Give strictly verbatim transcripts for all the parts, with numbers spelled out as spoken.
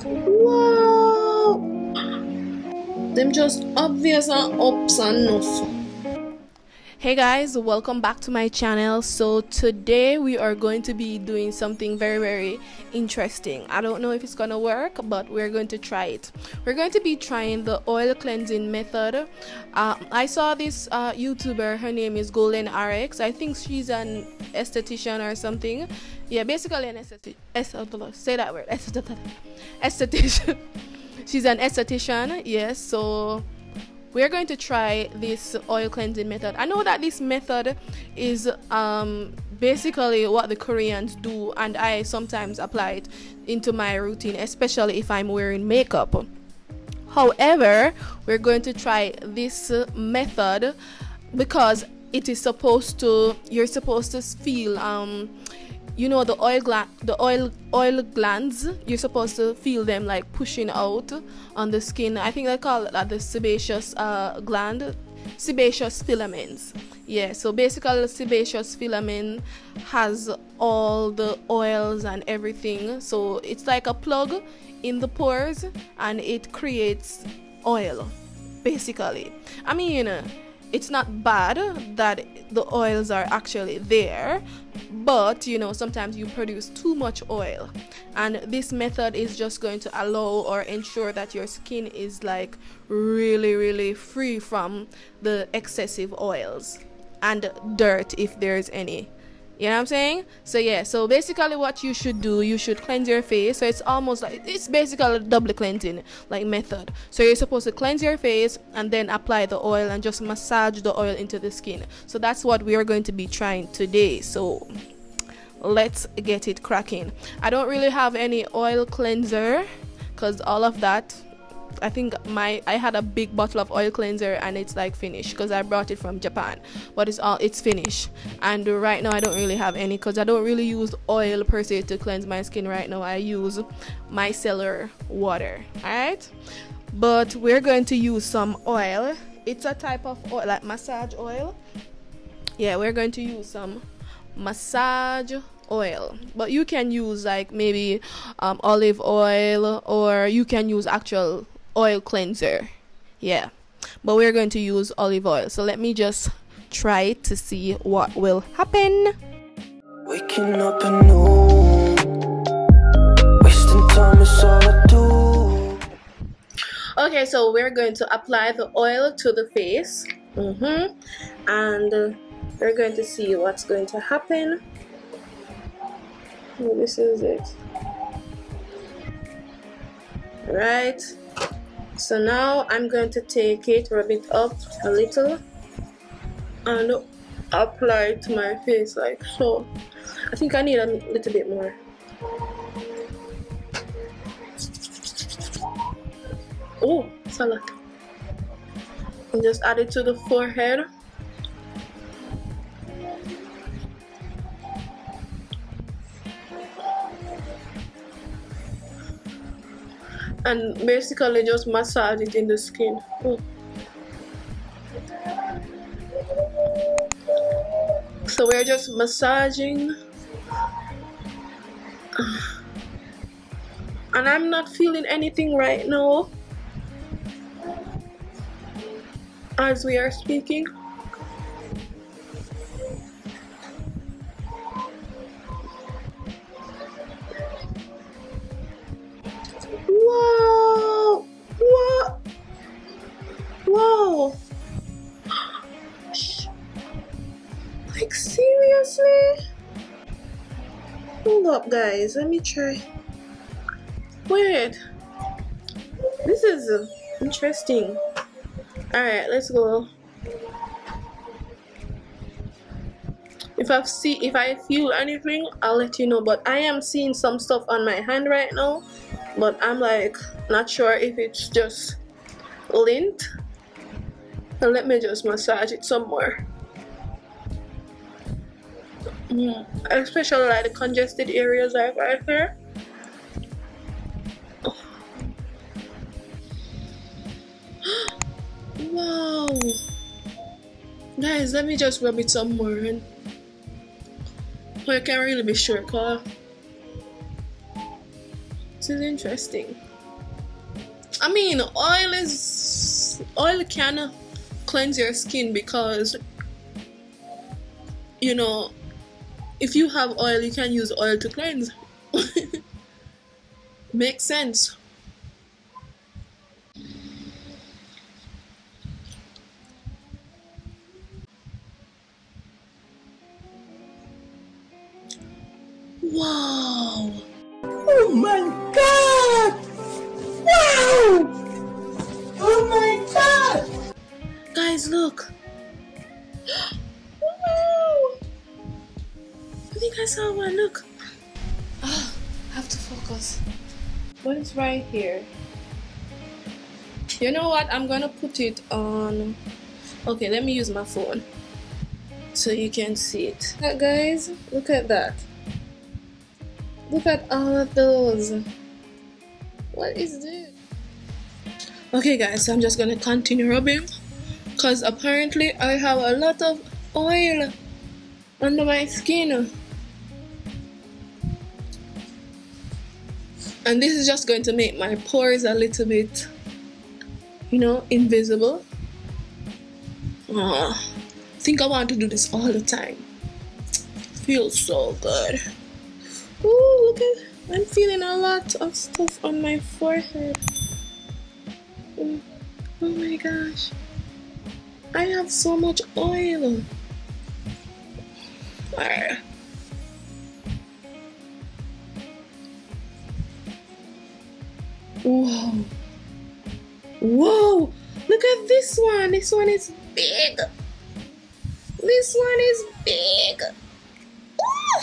Wow! Them just obvious and ups and enough. Hey guys, welcome back to my channel. So today we are going to be doing something very very interesting. I don't know if it's gonna work, but we're going to try it. We're going to be trying the oil cleansing method. uh, I saw this uh, YouTuber, her name is Golden R X. I think she's an esthetician or something. Yeah, basically an esthetician. Say that word, esthetician. She's an esthetician, yes. So we're going to try this oil cleansing method. I know that this method is um, basically what the Koreans do, and I sometimes apply it into my routine, especially if I'm wearing makeup. However, we're going to try this method because it is supposed to, you're supposed to feel um, you know, the oil gland, the oil oil glands, you're supposed to feel them like pushing out on the skin. I think they call it like the sebaceous uh, gland, sebaceous filaments. Yeah, so basically the sebaceous filament has all the oils and everything. So it's like a plug in the pores and it creates oil, basically. I mean, it's not bad that the oils are actually there, but you know, sometimes you produce too much oil, and this method is just going to allow or ensure that your skin is like really really free from the excessive oils and dirt, if there's any. You know what I'm saying? So yeah, so basically what you should do, you should cleanse your face. So it's almost like, it's basically a double cleansing like method. So you're supposed to cleanse your face and then apply the oil and just massage the oil into the skin. So that's what we are going to be trying today. So let's get it cracking. I don't really have any oil cleanser because all of that, I think my I had a big bottle of oil cleanser and it's like finished because I brought it from Japan, but it's all it's finished. And right now I don't really have any because I don't really use oil per se to cleanse my skin right now. I use micellar water. All right, but we're going to use some oil. It's a type of oil like massage oil. Yeah, we're going to use some massage oil, but you can use like maybe um, olive oil, or you can use actual oil cleanser. Yeah, but we're going to use olive oil. So let me just try it to see what will happen. Waking up anew, wasting time is all I do. Okay, so we're going to apply the oil to the face, mm-hmm. and uh, we're going to see what's going to happen. Oh, this is it. Right, so now I'm going to take it, rub it up a little and apply it to my face like so. I think I need a little bit more. Oh, salad. And just add it to the forehead. And basically just massage it in the skin. Oh. So we're just massaging, and I'm not feeling anything right now as we are speaking. Wow! What? Wow! Like seriously? Hold up, guys. Let me try. Wait. This is uh, interesting. All right, let's go. If I see, if I feel anything, I'll let you know. But I am seeing some stuff on my hand right now. But I'm like not sure if it's just lint. And let me just massage it some more. Mm, especially like the congested areas like right here. Wow. Guys, let me just rub it some more in. Well, I can't really be sure, cause this is interesting. I mean, oil is oil can cleanse your skin because, you know, if you have oil, you can use oil to cleanse. Makes sense. Wow. Oh my god! Wow! Oh my god! Guys, look. Wow. I think I saw one. Look. Oh, I have to focus. But it's right here. You know what? I'm gonna put it on. Okay, let me use my phone so you can see it. That, guys, look at that. Look at all of those. What is this? Okay, guys, so I'm just gonna continue rubbing because apparently I have a lot of oil under my skin. And this is just going to make my pores a little bit, you know, invisible. Oh, I think I want to do this all the time. Feels so good. Ooh, look at, I'm feeling a lot of stuff on my forehead. Oh, oh my gosh. I have so much oil. Alright. Whoa. Whoa. Look at this one. This one is big. This one is big. Ooh.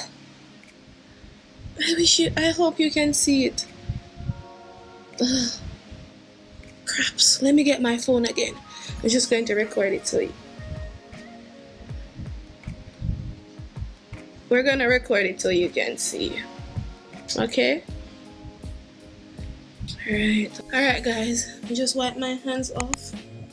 I wish you, I hope you can see it. Ugh. Craps. Let me get my phone again. I'm just going to record it so you. We're gonna record it so you can see. Okay? Alright. Alright, guys. I just wipe my hands off.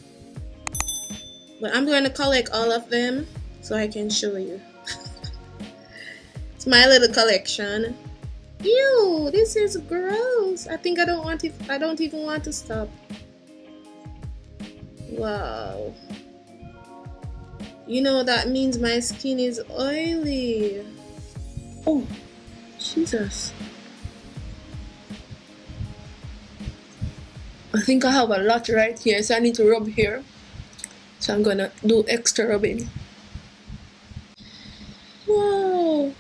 But I'm going to collect all of them so I can show you. It's my little collection. Ew, this is gross. I think I don't want it. I don't even want to stop. Wow. You know that means my skin is oily. Oh, Jesus. I think I have a lot right here, so I need to rub here. So I'm gonna do extra rubbing. Wow.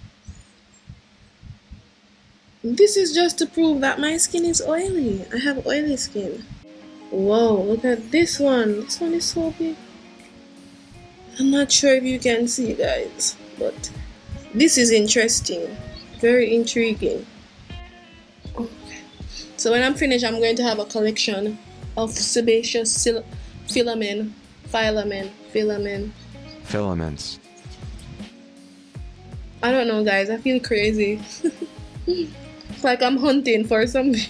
This is just to prove that my skin is oily. I have oily skin. Whoa, look at this one. This one is so big. I'm not sure if you can see, guys, but this is interesting. Very intriguing. Okay. So when I'm finished, I'm going to have a collection of sebaceous filament, filament, filament. Filaments. I don't know, guys. I feel crazy. It's like I'm hunting for something.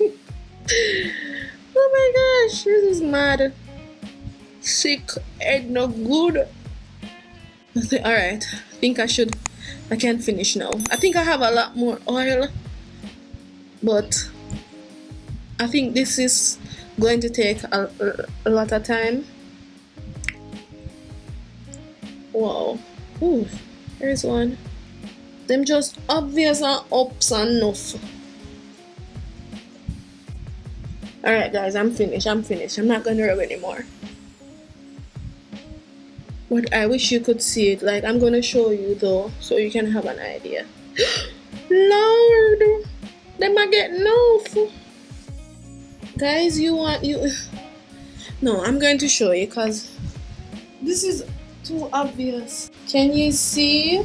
Oh my gosh, this is mad. Sick, head no good. Alright, I think I should, I can finish now. I think I have a lot more oil, but I think this is going to take a, a, a lot of time. Wow. Ooh, here's one. Them just obvious and ups and enough. Alright guys, I'm finished, I'm finished. I'm not gonna rub anymore. But I wish you could see it. Like, I'm gonna show you though, so you can have an idea. Lord! Them I get enough. Guys, you want you no, I'm going to show you because this is too obvious. Can you see?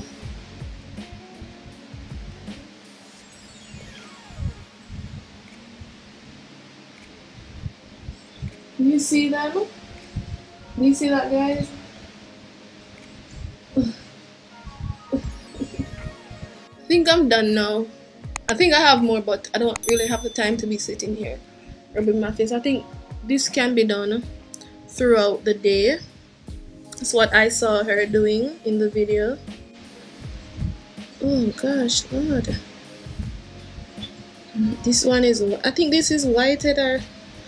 You see that? Do you see that, guys? I think I'm done now. I think I have more, but I don't really have the time to be sitting here rubbing my face. I think this can be done throughout the day. That's what I saw her doing in the video. Oh gosh, Lord. This one is, I think this is whited or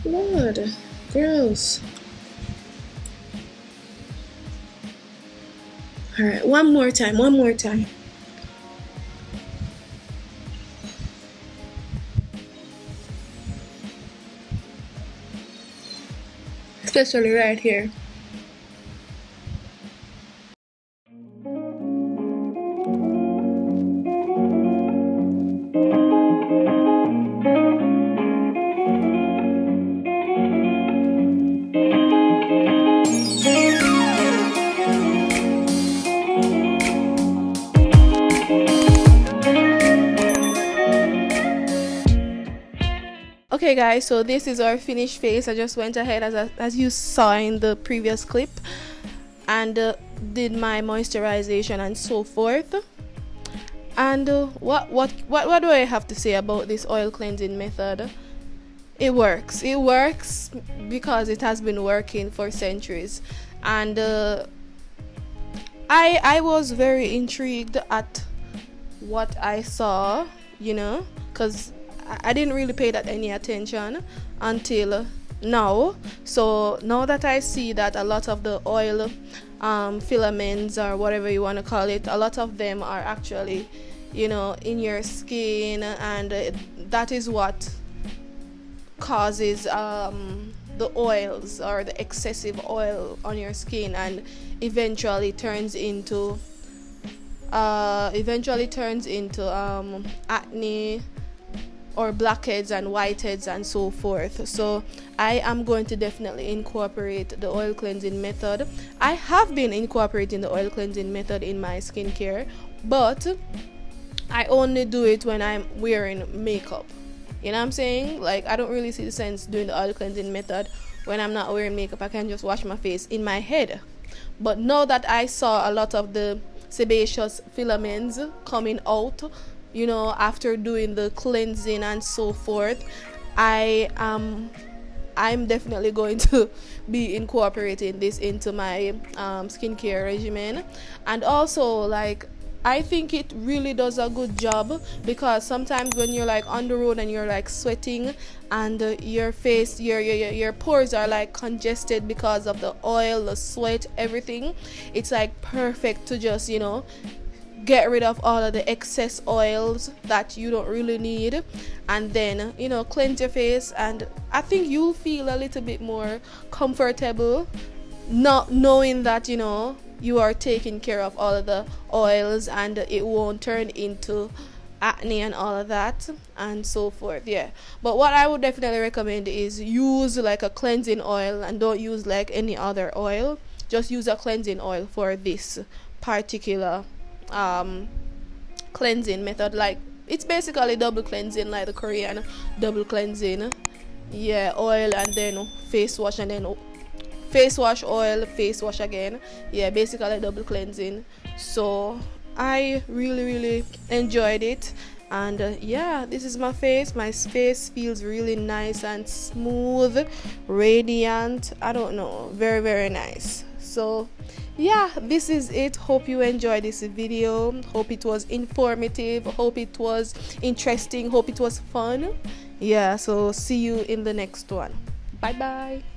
Blood. Gross. Alright, one more time, one more time. Especially right here. Okay guys, so this is our finished face. I just went ahead, as, as you saw in the previous clip, and uh, did my moisturization and so forth. And uh, what, what what what do I have to say about this oil cleansing method? It works. It works because it has been working for centuries. And uh, I I was very intrigued at what I saw, you know, because I didn't really pay that any attention until now. So now that I see that a lot of the oil um, filaments, or whatever you want to call it, a lot of them are actually, you know, in your skin, and uh, that is what causes um, the oils or the excessive oil on your skin, and eventually turns into uh, eventually turns into um, acne, or blackheads and whiteheads and so forth. So I am going to definitely incorporate the oil cleansing method. I have been incorporating the oil cleansing method in my skincare, but I only do it when I'm wearing makeup. You know what I'm saying? Like, I don't really see the sense doing the oil cleansing method when I'm not wearing makeup. I can just wash my face in my head. But now that I saw a lot of the sebaceous filaments coming out, you know, after doing the cleansing and so forth, I am I'm definitely going to be incorporating this into my um, skincare regimen. And also, like, I think it really does a good job, because sometimes when you're like on the road and you're like sweating, and uh, your face, your, your your pores are like congested because of the oil, the sweat, everything, it's like perfect to just, you know, get rid of all of the excess oils that you don't really need, and then, you know, cleanse your face. And I think you'll feel a little bit more comfortable, not knowing that, you know, you are taking care of all of the oils, and it won't turn into acne and all of that and so forth. Yeah, but what I would definitely recommend is use like a cleansing oil, and don't use like any other oil. Just use a cleansing oil for this particular um cleansing method. Like, it's basically double cleansing, like the Korean double cleansing. Yeah, oil and then face wash, and then face wash, oil, face wash again. Yeah, basically double cleansing. So I really really enjoyed it. And uh, yeah, this is my face. My face feels really nice and smooth, radiant. I don't know, very very nice. So yeah, this is it. Hope you enjoyed this video. Hope it was informative. Hope it was interesting. Hope it was fun. Yeah, so see you in the next one. Bye bye.